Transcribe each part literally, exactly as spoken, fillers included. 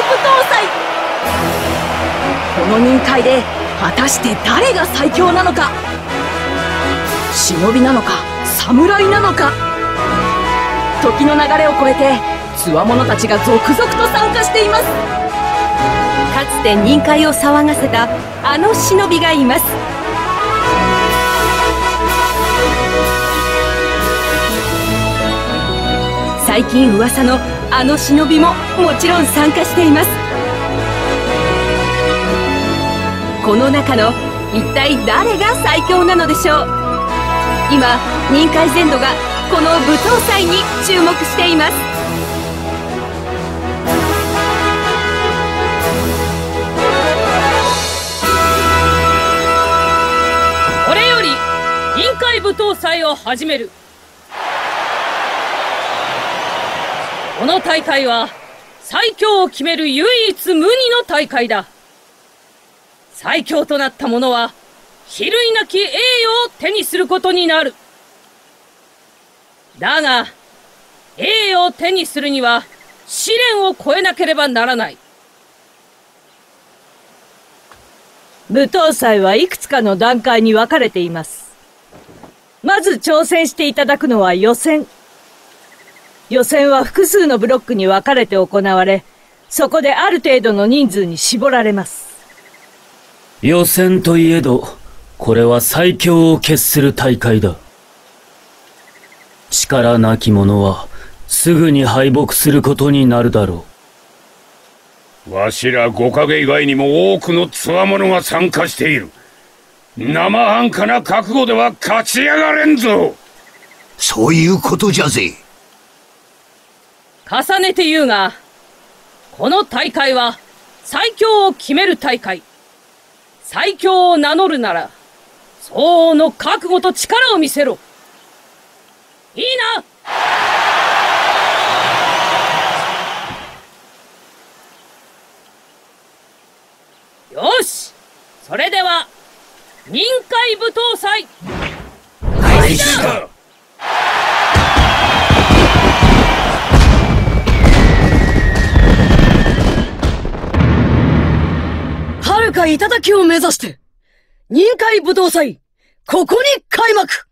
武闘祭。この任界で果たして誰が最強なのか。忍びなのか侍なのか。時の流れを超えてつわものたちが続々と参加しています。 かつて任界を騒がせたあの忍びがいます。最近噂のあの忍びももちろん参加しています。この中の一体誰が最強なのでしょう。今任界全土がこの武闘祭に注目しています。 これより任界武闘祭を始める。この大会は最強を決める唯一無二の大会だ。最強となった者は比類なき栄誉を手にすることになる。だが栄誉を手にするには試練を越えなければならない。 武闘祭はいくつかの段階に分かれています。まず挑戦していただくのは予選。予選は複数のブロックに分かれて行われ、そこである程度の人数に絞られます。 予選といえど、これは最強を決する大会だ。力なき者はすぐに敗北することになるだろう。わしら五影以外にも多くの強者が参加している。生半可な覚悟では勝ち上がれんぞ。 そういうことじゃぜ。 重ねて言うが、この大会は最強を決める大会。最強を名乗るなら相応の覚悟と力を見せろ。いいな。よし、それでは任界武闘祭開始だ。 遥か頂を目指して任界武闘祭、ここに開幕。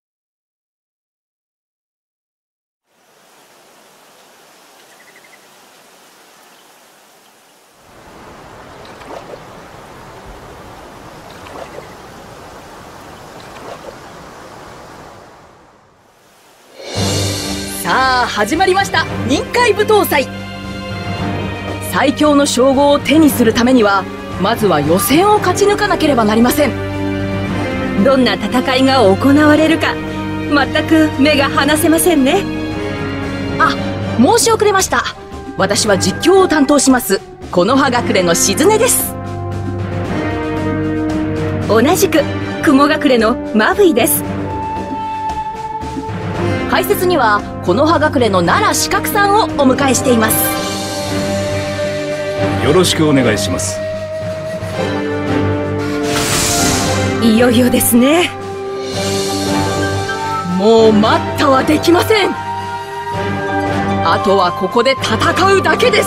さあ始まりました、任界武闘祭。最強の称号を手にするためにはまずは予選を勝ち抜かなければなりません。 どんな戦いが行われるか全く目が離せませんね。 あ、申し遅れました。私は実況を担当します木の葉隠れのしずねです。 同じく雲隠れのマブイです。 解説には木の葉隠れの奈良四角さんをお迎えしています。 よろしくお願いします。 いよいよですね。 もう待ったはできません。あとはここで戦うだけです。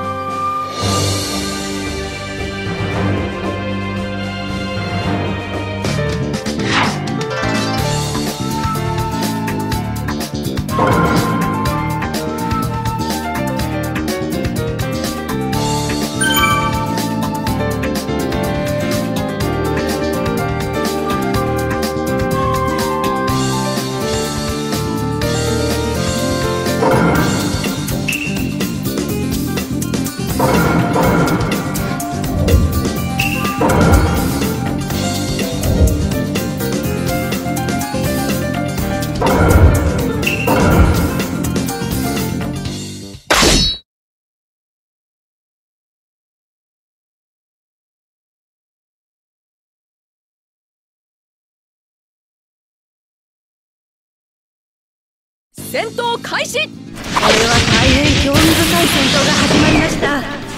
戦闘開始。これは大変興味深い戦闘が始まりました。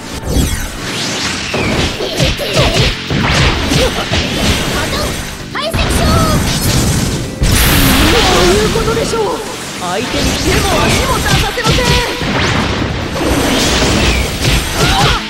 排斥しよう。どういうことでしょう。相手に手も足も出させません。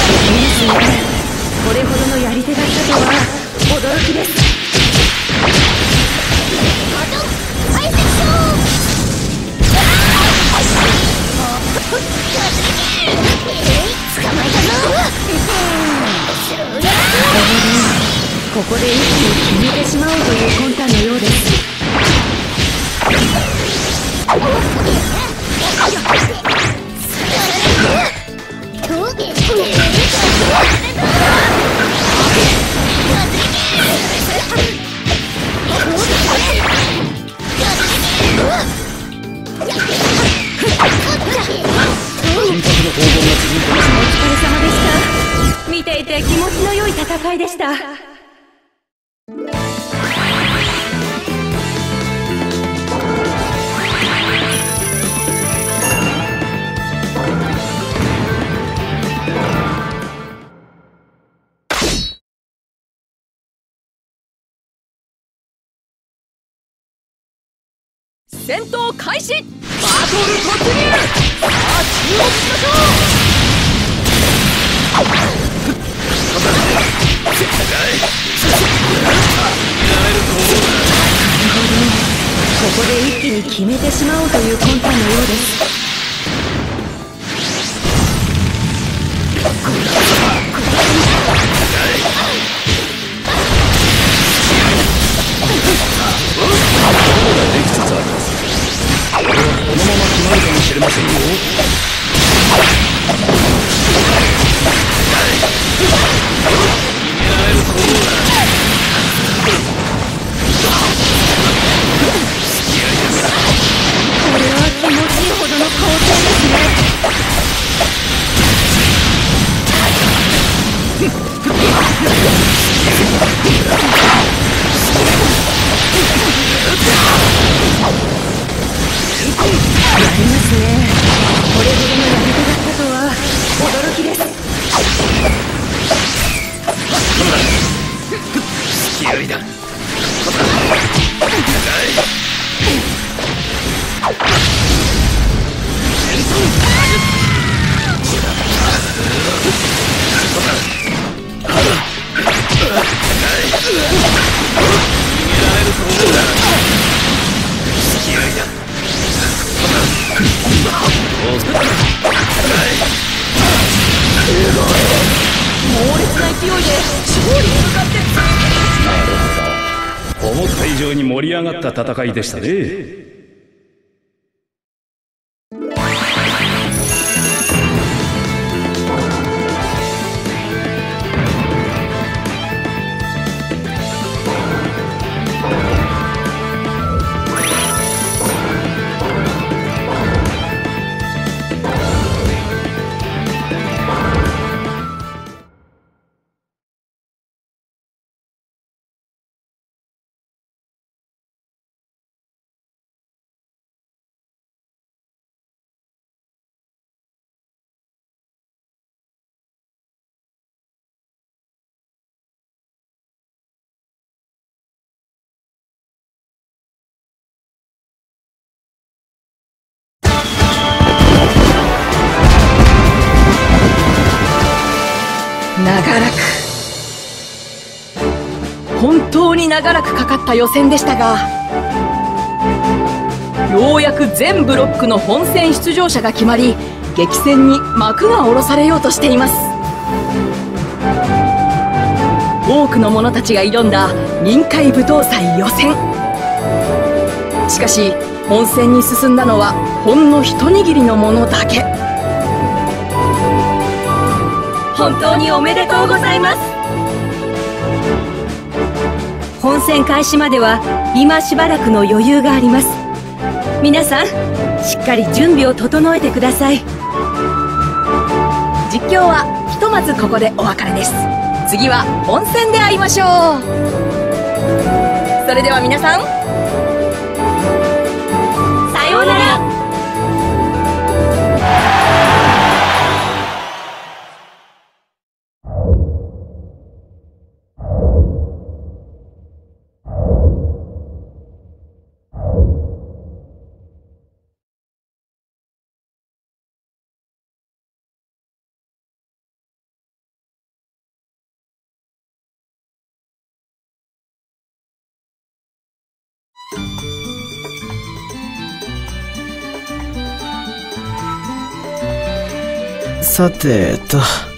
ですね。これほどのやり手だったとは驚きです。ここで一気に決めてしまおうという魂胆のようです。見ていて気持ちの良い戦いでした。 戦闘開始。バトル突入。さあ注目しましょう。 ここで一気に決めてしまおうという魂胆のようです。 このまま決まるかもしれませんよ。 これは気持ちいいほどの構成ですね。やりますね。これほどのやり手だったとは驚きです。 隙ありだ。 猛烈な勢いで勝利に向かって突き思った以上に盛り上がった戦いでしたね。 長らく本当に長らくかかった予選でしたが、ようやく全ブロックの本戦出場者が決まり、激戦に幕が下ろされようとしています。多くの者たちが挑んだ臨海舞踏祭予選。しかし本戦に進んだのはほんの一握りの者だけ。 本当におめでとうございます。本戦開始までは今しばらくの余裕があります。皆さんしっかり準備を整えてください。 実況はひとまずここでお別れです。次は本戦で会いましょう。それでは皆さん、 さようなら。 さてと。